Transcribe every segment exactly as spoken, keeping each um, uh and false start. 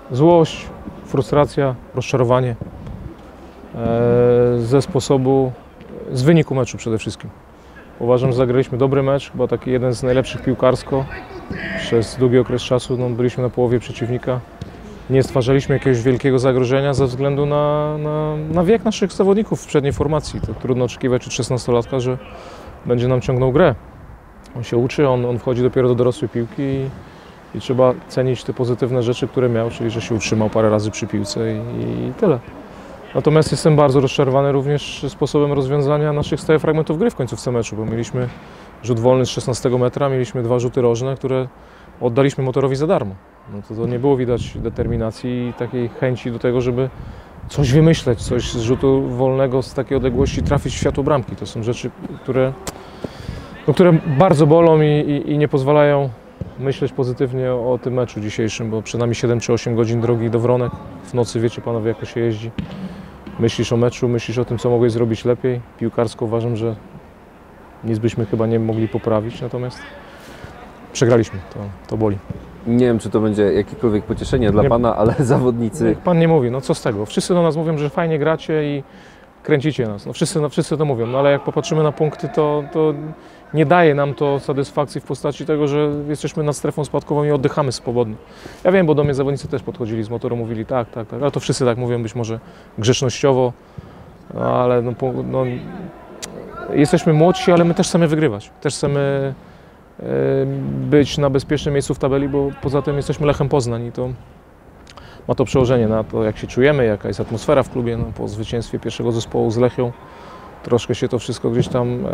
Złość, frustracja, rozczarowanie ze sposobu, z wyniku meczu przede wszystkim. Uważam, że zagraliśmy dobry mecz, chyba taki jeden z najlepszych piłkarsko. Przez długi okres czasu no, byliśmy na połowie przeciwnika. Nie stwarzaliśmy jakiegoś wielkiego zagrożenia ze względu na, na, na wiek naszych zawodników w przedniej formacji. To trudno oczekiwać od szesnastolatka, że będzie nam ciągnął grę. On się uczy, on, on wchodzi dopiero do dorosłej piłki i, i trzeba cenić te pozytywne rzeczy, które miał, czyli że się utrzymał parę razy przy piłce i, i tyle. Natomiast jestem bardzo rozczarowany również sposobem rozwiązania naszych stałych fragmentów gry w końcówce meczu, bo mieliśmy rzut wolny z szesnastego metra, mieliśmy dwa rzuty rożne, które oddaliśmy Motorowi za darmo. No to, to nie było widać determinacji i takiej chęci do tego, żeby coś wymyśleć, coś z rzutu wolnego z takiej odległości trafić w światło bramki. To są rzeczy, które, no, które bardzo bolą i, i, i nie pozwalają myśleć pozytywnie o tym meczu dzisiejszym, bo przed nami siedem czy osiem godzin drogi do Wronek. W nocy wiecie panowie, jak to się jeździ. Myślisz o meczu, myślisz o tym, co mogłeś zrobić lepiej. Piłkarsko uważam, że nic byśmy chyba nie mogli poprawić, natomiast przegraliśmy, to, to boli. Nie wiem, czy to będzie jakiekolwiek pocieszenie dla nie, Pana, ale zawodnicy... Niech Pan nie mówi, no co z tego? Wszyscy do nas mówią, że fajnie gracie i kręcicie nas. No wszyscy, no wszyscy to mówią, no ale jak popatrzymy na punkty, to, to nie daje nam to satysfakcji w postaci tego, że jesteśmy nad strefą spadkową i oddychamy swobodnie. Ja wiem, bo do mnie zawodnicy też podchodzili z motoru, mówili tak, tak, tak, ale to wszyscy tak mówią, być może grzecznościowo, no, ale no, no, jesteśmy młodsi, ale my też chcemy wygrywać. Też chcemy być na bezpiecznym miejscu w tabeli, bo poza tym jesteśmy Lechem Poznań i to ma to przełożenie na to, jak się czujemy, jaka jest atmosfera w klubie. No, po zwycięstwie pierwszego zespołu z Lechią troszkę się to wszystko gdzieś tam e,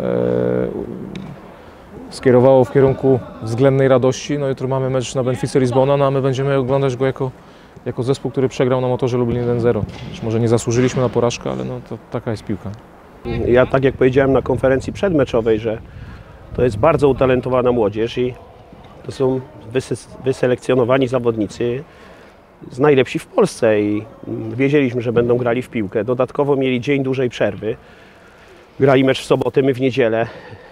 skierowało w kierunku względnej radości. No jutro mamy mecz na Benfice Lizbona, no a my będziemy oglądać go jako, jako zespół, który przegrał na Motorze Lublin jeden zero. Może nie zasłużyliśmy na porażkę, ale no, to taka jest piłka. Ja tak jak powiedziałem na konferencji przedmeczowej, że to jest bardzo utalentowana młodzież i to są wyselekcjonowani zawodnicy z najlepsi w Polsce i wiedzieliśmy, że będą grali w piłkę. Dodatkowo mieli dzień dużej przerwy. Grali mecz w sobotę, my w niedzielę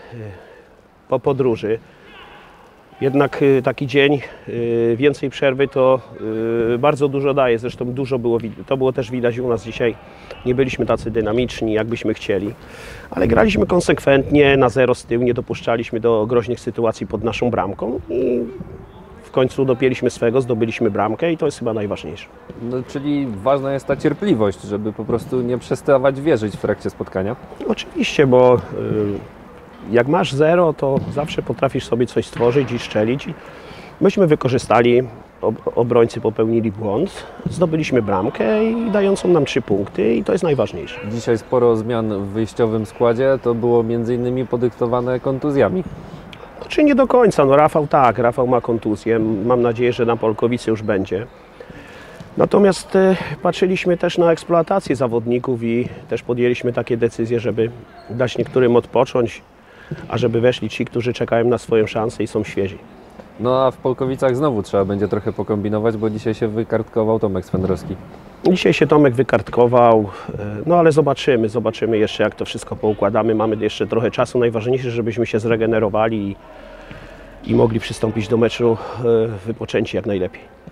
po podróży. Jednak taki dzień, więcej przerwy to bardzo dużo daje. Zresztą dużo było, to było też widać u nas dzisiaj. Nie byliśmy tacy dynamiczni, jakbyśmy chcieli. Ale graliśmy konsekwentnie, na zero z tyłu, nie dopuszczaliśmy do groźnych sytuacji pod naszą bramką. I w końcu dopięliśmy swego, zdobyliśmy bramkę i to jest chyba najważniejsze. No, czyli ważna jest ta cierpliwość, żeby po prostu nie przestawać wierzyć w trakcie spotkania. Oczywiście, bo jak masz zero, to zawsze potrafisz sobie coś stworzyć i strzelić. Myśmy wykorzystali, obrońcy popełnili błąd, zdobyliśmy bramkę i dającą nam trzy punkty i to jest najważniejsze. Dzisiaj sporo zmian w wyjściowym składzie, to było między innymi podyktowane kontuzjami. Czy nie do końca, no Rafał tak, Rafał ma kontuzję, mam nadzieję, że na Polkowicy już będzie. Natomiast y, patrzyliśmy też na eksploatację zawodników i też podjęliśmy takie decyzje, żeby dać niektórym odpocząć, a żeby weszli ci, którzy czekają na swoją szansę i są świeżi. No a w Polkowicach znowu trzeba będzie trochę pokombinować, bo dzisiaj się wykartkował Tomek Swędrowski. Dzisiaj się Tomek wykartkował, no ale zobaczymy, zobaczymy jeszcze, jak to wszystko poukładamy. Mamy jeszcze trochę czasu, najważniejsze, żebyśmy się zregenerowali i, i mogli przystąpić do meczu wypoczęci jak najlepiej.